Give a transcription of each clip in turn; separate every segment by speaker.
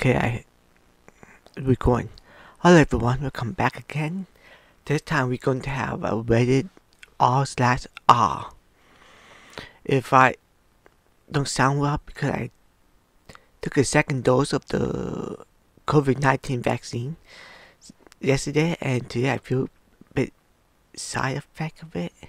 Speaker 1: Okay, I recording. Hello everyone, welcome back again. This time we're going to have a rated R/R. If I don't sound well because I took a second dose of the COVID-19 vaccine yesterday, and today I feel a bit side effect of it.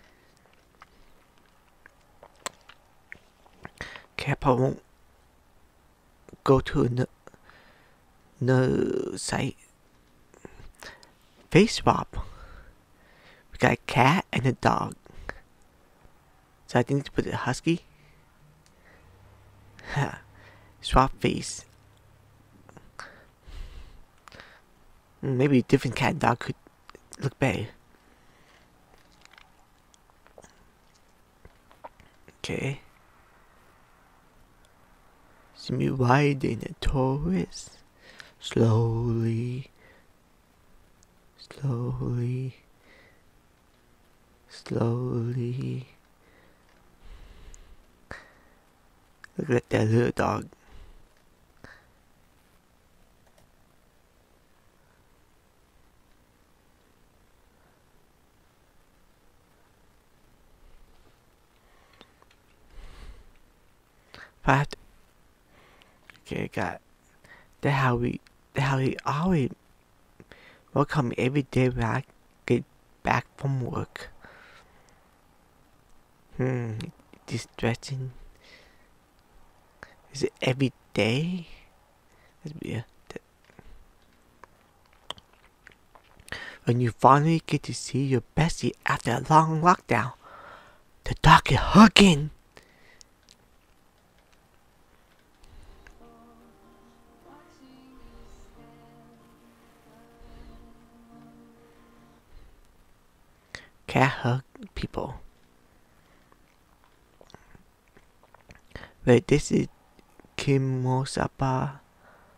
Speaker 1: Okay, I probably won't go to another site. Face swap. We got a cat and a dog. So I think to put a husky. Swap face. Maybe a different cat and dog could look better. Okay. See me riding a Taurus. Slowly. Slowly. Slowly. Look at that little dog. But okay, got that how we always welcome me every day when I get back from work. Distressing. Is it every day? That's weird. When you finally get to see your bestie after a long lockdown, the dog is hugging. Cat hug people. Wait, this is Kimosapa.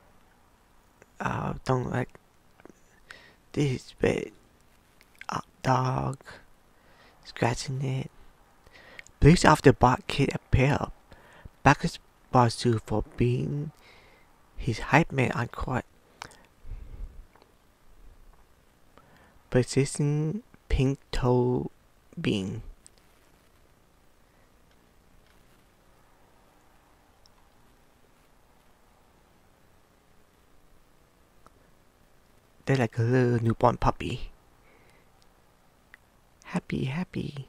Speaker 1: Don't like this. Wait, dog scratching it. Police after bought kid a pair of basketball shoes for being his hype man on court. Persistent pink toe bean. They're like a little newborn puppy. Happy, happy.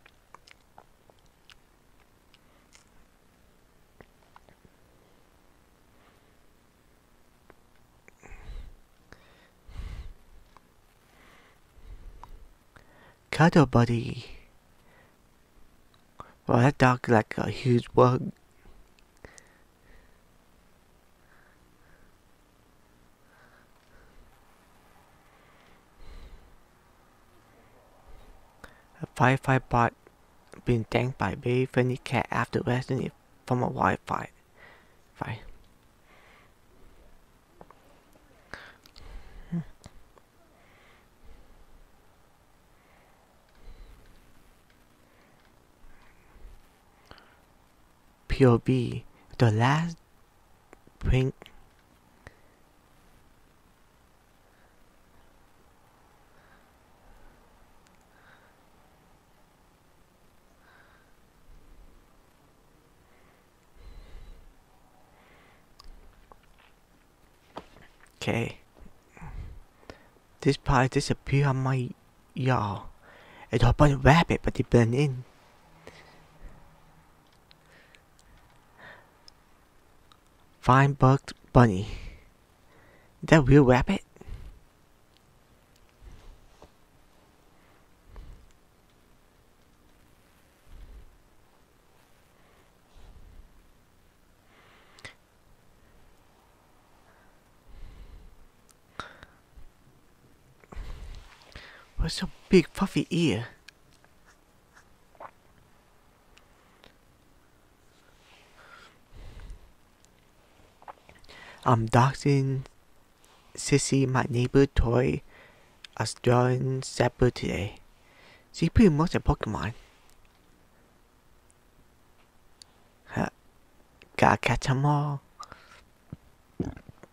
Speaker 1: Cuddle buddy. Well, that dog like a huge bug. A firefighter bot being tanked by a very friendly cat after rescuing it from a wildfire. POV, the last prank. Okay. This part disappeared on my yard. It's a bunch of rabbit, but they blend in. Find Bugs Bunny. Is that a real rabbit? What's so big fluffy ear? I'm doxing Sissy, my neighbor toy Australian Shepherd today. She's pretty much a Pokemon. Gotta catch 'em all.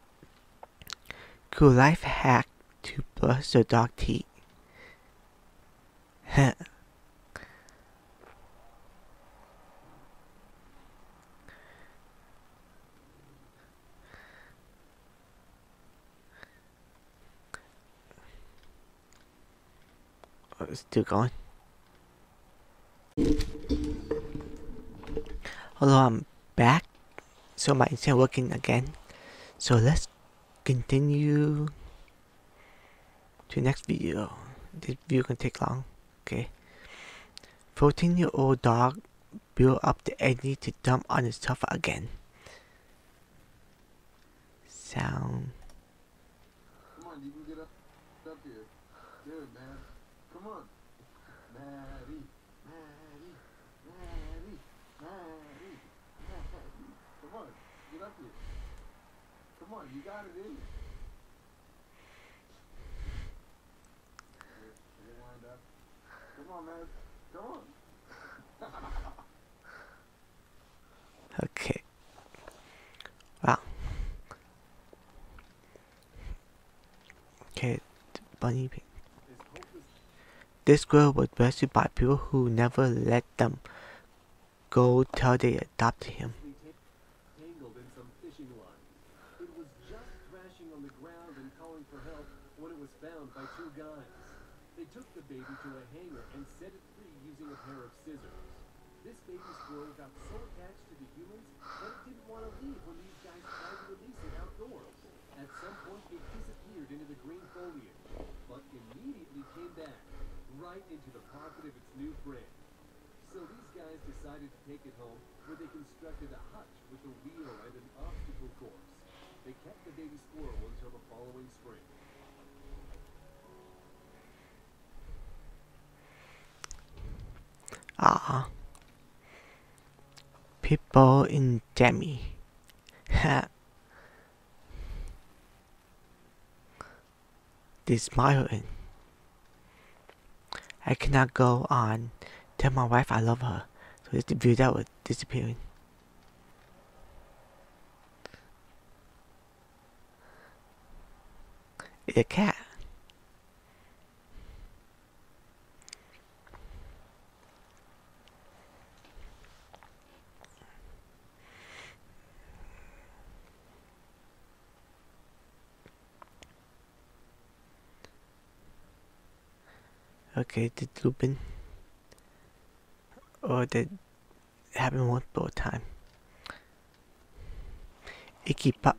Speaker 1: Cool life hack to brush your dog teeth. Still going. Hello, I'm back. So my internet working again. So let's continue to the next video. This video can take long. Okay. 14-year-old dog built up the energy to dump on his sofa again. Sound.
Speaker 2: Come on, you can get up here. Good, man. Come on. Maddie. Come on, get up here. Come on, you got it in you. You're lined up. Come on, man. Come on.
Speaker 1: Okay. Wow. Okay, bunny pig. This girl was rescued by people who never let them go till they adopted him.
Speaker 3: Tangled in some fishing line. It was just thrashing on the ground and calling for help when it was found by two guys. They took the baby to a hangar and set it free using a pair of scissors. This baby squirrel got so attached to the humans that it didn't want to leave when these guys tried to release it outdoors. At some point, it disappeared into the green foliage, but immediately came back, right into the pocket of its new friend. So these guys decided to take it home, where they constructed a hutch with a wheel and an obstacle course. They kept the baby squirrel until the following spring.
Speaker 1: Ah. People in Demi. They smiling. I cannot go on. Tell my wife I love her. So this view that was disappearing. It's a cat. Okay, the looping. Or that happened multiple times. Icky pop.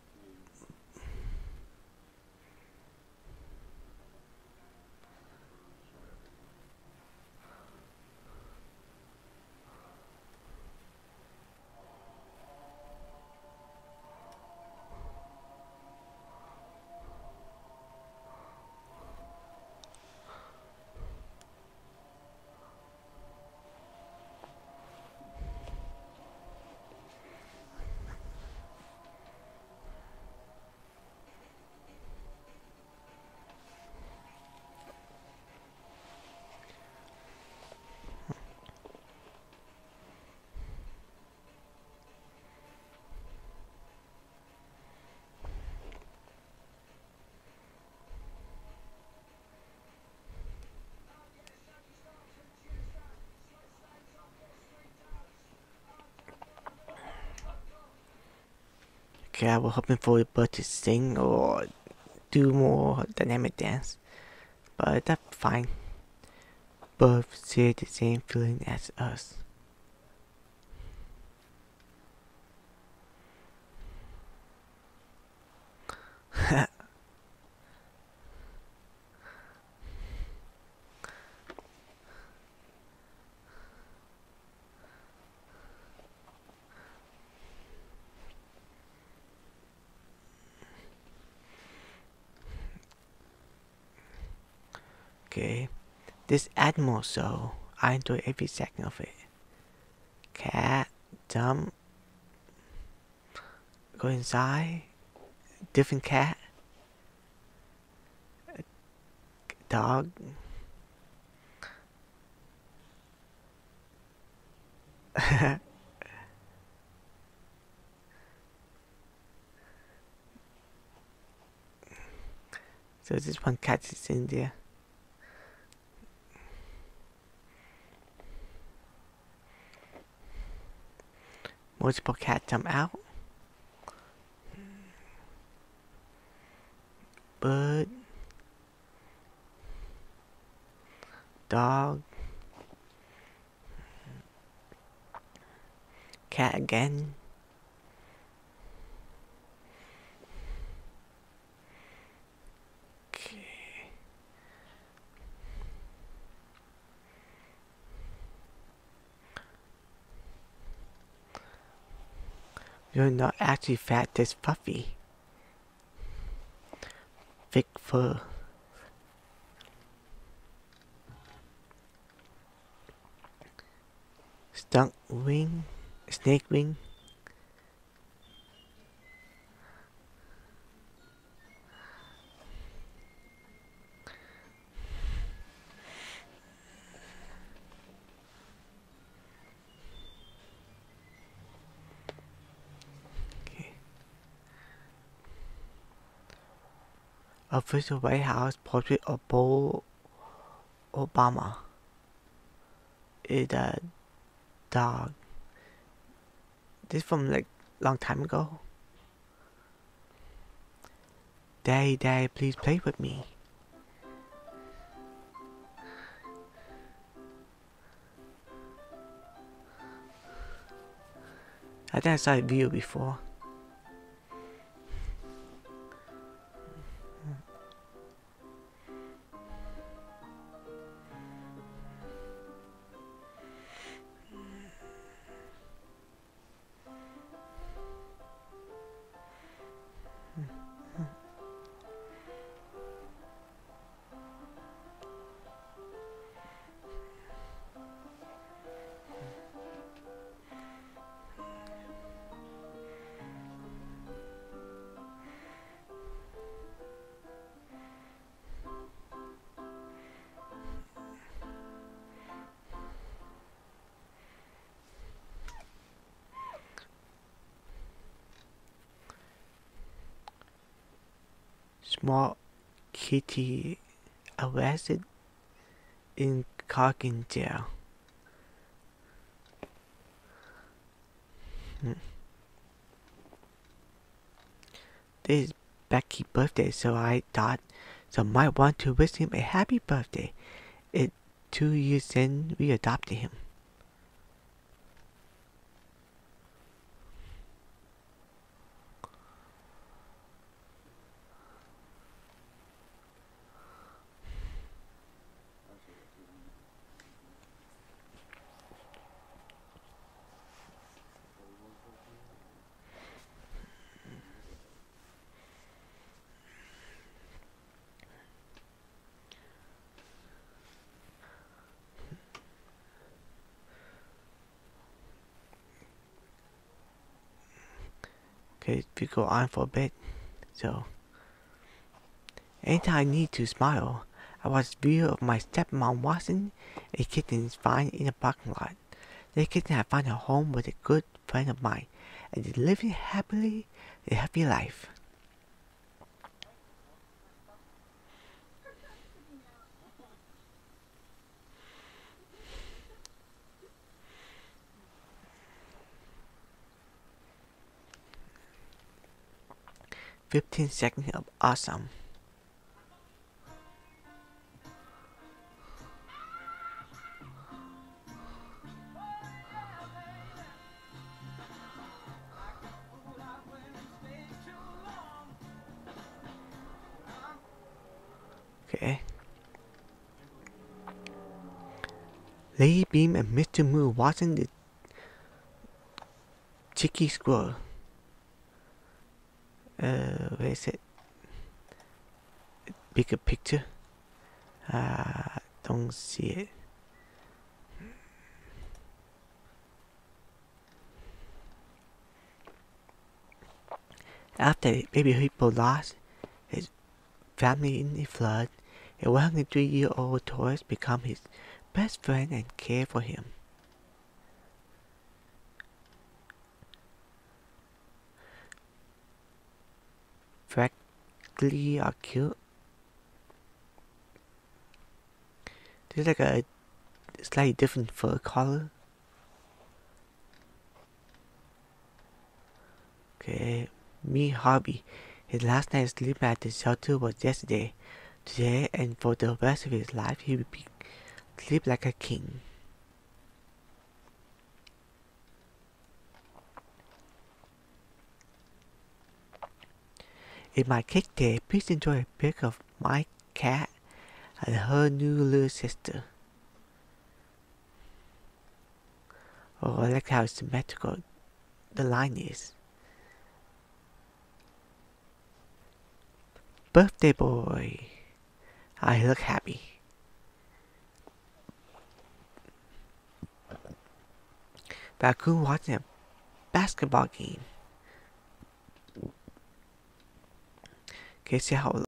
Speaker 1: Okay, I was hoping for the bird to sing or do more dynamic dance. But that's fine. Both share the same feeling as us. Okay, this animal show, I enjoy every second of it. Cat, jump, go inside, different cat, dog. So this one cat is in there. Multiple cats jump out. Bird. Dog. Cat again. Okay. You're not actually fat, just fluffy. Thick fur. Skunk wing. Snake wing. Official White House portrait of Obama is a dog. This from like long time ago. Daddy, Daddy, please play with me. I think I saw a video before. Small kitty arrested in Cargin jail. This is Becky's birthday, so I thought some might want to wish him a happy birthday. It's 2 years since we adopted him. Okay, we go on for a bit. So, anytime I need to smile, I watch video of my stepmom watching a kitten find in a parking lot. The kitten had found a home with a good friend of mine, and is living happily a happy life. "15 seconds of awesome." Okay. Lady Beam and Mr. Moo watching the cheeky squirrel. Where is it? Bigger picture. Don't see it. After baby hippo lost his family in the flood, a 103-year-old tortoise became his best friend and cared for him. Frankly are cute. There's like a slightly different fur color. Okay, me Harvey. His last night's sleep at the shelter was yesterday. Today and for the rest of his life he will be sleep like a king. In my cake day, please enjoy a pic of my cat and her new little sister. Oh, I like how symmetrical the line is. Birthday boy. I look happy. Raccoon watching a basketball game. Okay, see how